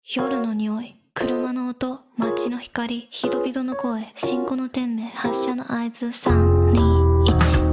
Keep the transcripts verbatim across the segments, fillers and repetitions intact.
夜の匂い、車の音、街の光、人々の声、信号の点滅、発車の合図、さん、に、いち。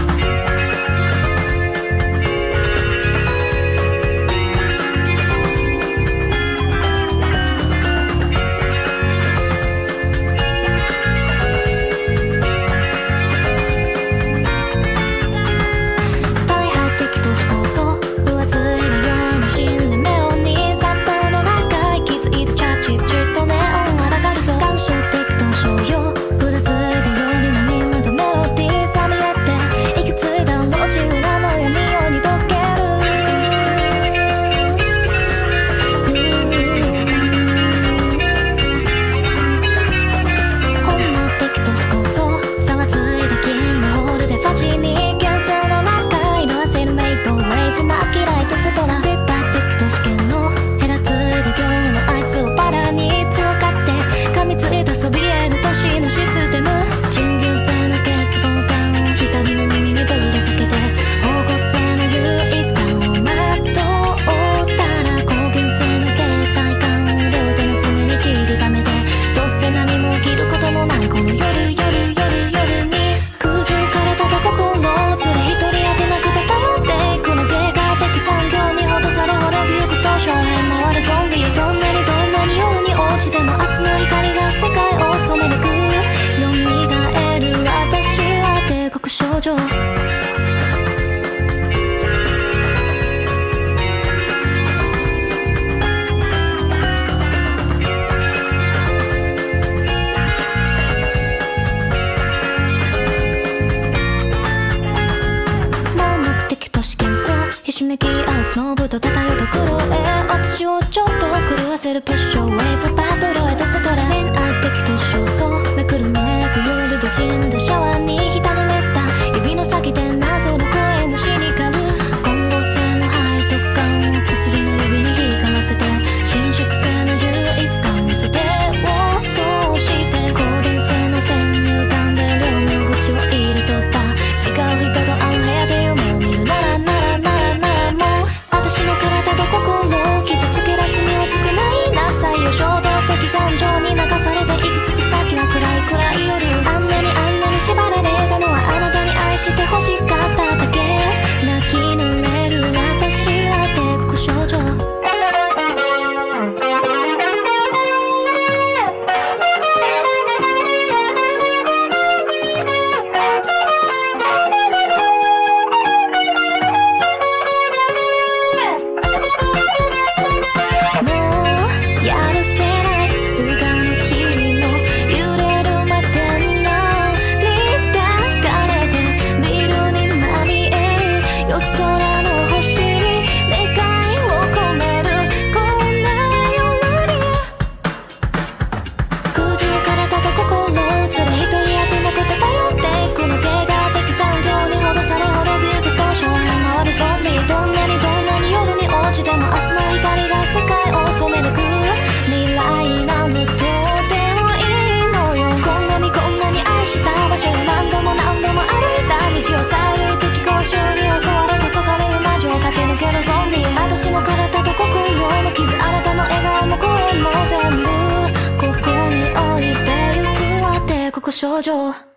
ひしめき合うスノーブと漂うと黒へ私をちょっと狂わせるプッシュウェーブパブロへとセトラ恋愛的と焦燥めくるめく夜どちんでシャワーに浸られた指の先で謎の声のしにかる混合性の背徳感を薬の指に光らせて伸縮性の優越感見せてを通して高電性の先入観で両の口を入れとった違う人とあの部屋で夢を見るならなら衝動的感情に流されて行き着く先は暗い暗い夜あんなにあんなに縛られたのはあなたに愛して欲しかっただけ泣き濡れる私は帝国少女少女